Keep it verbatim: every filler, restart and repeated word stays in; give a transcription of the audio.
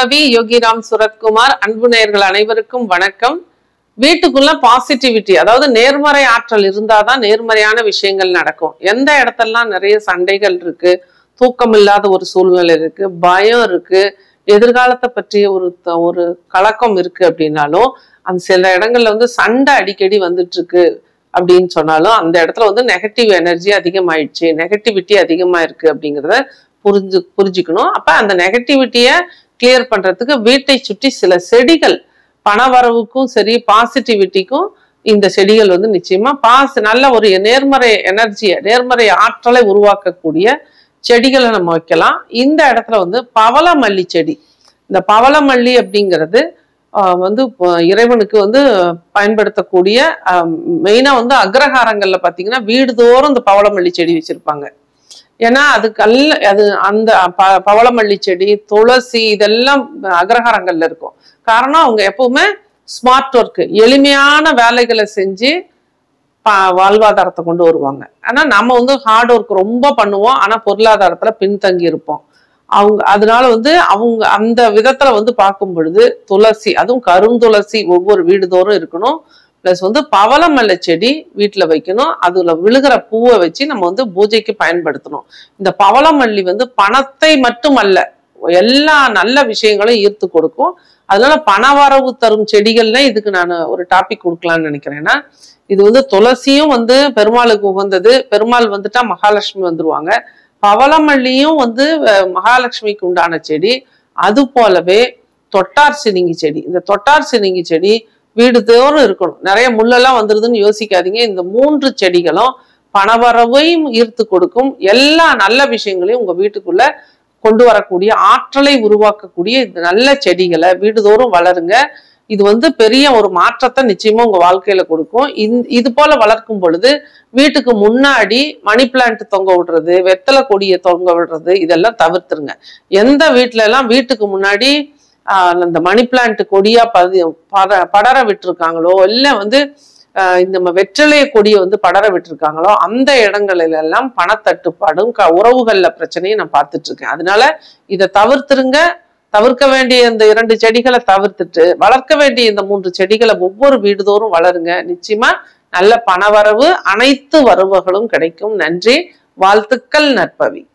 நற்பவி யோகிராம் சுரத்குமார். அன்பு நேயர்கள் அனைவருக்கும் வணக்கம். வீட்டுக்குள்ள பாசிட்டிவிட்டி, அதாவது நேர்மறை ஆற்றல் இருந்தாதான் நேர்மறையான விஷயங்கள் நடக்கும். எந்த இடத்தெல்லாம் நிறைய சண்டைகள் இருக்கு, தூக்கம் இல்லாத ஒரு சூழ்நிலை இருக்கு, பயம் இருக்கு, எதிர்காலத்தை பற்றிய ஒரு ஒரு கலக்கம் இருக்கு அப்படின்னாலும், அந்த சில இடங்கள்ல வந்து சண்டை அடிக்கடி வந்துட்டு இருக்கு அப்படின்னு சொன்னாலும் அந்த இடத்துல வந்து நெகட்டிவ் எனர்ஜி அதிகமாயிடுச்சு, நெகட்டிவிட்டி அதிகமா இருக்கு அப்படிங்கிறத புரிஞ்சு புரிஞ்சுக்கணும். அப்ப அந்த நெகட்டிவிட்டியை கிளியர் பண்றதுக்கு வீட்டை சுற்றி சில செடிகள், பணவரவுக்கும் சரி பாசிட்டிவிட்டிக்கும் இந்த செடிகள் வந்து நிச்சயமா பாஸ் நல்ல ஒரு நேர்மறை எனர்ஜியை, நேர்மறை ஆற்றலை உருவாக்கக்கூடிய செடிகளை நம்ம வைக்கலாம். இந்த இடத்துல வந்து பவளமல்லி செடி, இந்த பவளமல்லி அப்படிங்கிறது வந்து இறைவனுக்கு வந்து பயன்படுத்தக்கூடிய மெயினா வந்து அக்ரஹாரங்கள்ல பாத்தீங்கன்னா வீடுதோறும் இந்த பவளமல்லி செடி வச்சிருப்பாங்க. ஏன்னா அது கல் அது அந்த ப பவளமல்லி செடி, துளசி இதெல்லாம் அக்ரஹாரங்கள்ல இருக்கும். காரணம் அவங்க எப்பவுமே ஸ்மார்ட் ஒர்க்கு, எளிமையான வேலைகளை செஞ்சு ப வாழ்வாதாரத்தை கொண்டு வருவாங்க. ஆனா நம்ம வந்து ஹார்ட் ஒர்க் ரொம்ப பண்ணுவோம், ஆனா பொருளாதாரத்துல பின்தங்கி இருப்போம். அவங்க அதனால வந்து அவங்க அந்த விதத்துல வந்து பார்க்கும் பொழுது துளசி, அதுவும் கருந்துளசி ஒவ்வொரு வீடுதோறும் இருக்கணும். பிளஸ் வந்து பவளமல்லி செடி வீட்டுல வைக்கணும். அதுல விழுகிற பூவை வச்சு நம்ம வந்து பூஜைக்கு பயன்படுத்தணும். இந்த பவளமல்லி வந்து பணத்தை மட்டும் அல்ல, எல்லா நல்ல விஷயங்களும் ஈர்த்து கொடுக்கும். அதனால பணவரவு தரும் செடிகள்ல இதுக்கு நான் ஒரு டாபிக் கொடுக்கலாம்னு நினைக்கிறேன். ஏன்னா இது வந்து துளசியும் வந்து பெருமாளுக்கு உகந்தது, பெருமாள் வந்துட்டா மகாலட்சுமி வந்துருவாங்க. பவளமல்லியும் வந்து மகாலட்சுமிக்கு உண்டான செடி. அது போலவே தொட்டார் சினிங்கி செடி, இந்த தொட்டார் சினிங்கி செடி வீடு தோறும் இருக்கணும். நிறைய முள்ளெல்லாம் வந்துருதுன்னு யோசிக்காதீங்க. இந்த மூன்று செடிகளும் பணவரவையும் ஈர்த்து கொடுக்கும், எல்லா நல்ல விஷயங்களையும் உங்க வீட்டுக்குள்ள கொண்டு வரக்கூடிய ஆற்றலை உருவாக்கக்கூடிய இந்த நல்ல செடிகளை வீடுதோறும் வளருங்க. இது வந்து பெரிய ஒரு மாற்றத்தை நிச்சயமா உங்க வாழ்க்கையில கொடுக்கும். இது போல வளர்க்கும் பொழுது வீட்டுக்கு முன்னாடி மணி பிளான்ட் தொங்க விடுறது, வெத்தலை கொடியை தொங்க விடுறது இதெல்லாம் தவிர்த்துருங்க. எந்த வீட்டுல எல்லாம் வீட்டுக்கு முன்னாடி ஆஹ் இந்த மணி பிளான்ட் கொடியா பதி பட படர விட்டுருக்காங்களோ, இல்ல வந்து ஆஹ் இந்த வெற்றிலை கொடியை வந்து படர விட்டுருக்காங்களோ அந்த இடங்களில எல்லாம் பணத்தட்டுப்பாடும் க உறவுகள்ல பிரச்சனையும் நான் பார்த்துட்டு இருக்கேன். அதனால இதை தவிர்த்துருங்க. தவிர்க்க வேண்டிய இந்த இரண்டு செடிகளை தவிர்த்துட்டு வளர்க்க வேண்டிய இந்த மூன்று செடிகளை ஒவ்வொரு வீடுதோறும் வளருங்க. நிச்சயமா நல்ல பணவரவு, அனைத்து வரவுகளும் கிடைக்கும். நன்றி, வாழ்த்துக்கள், நற்பவி.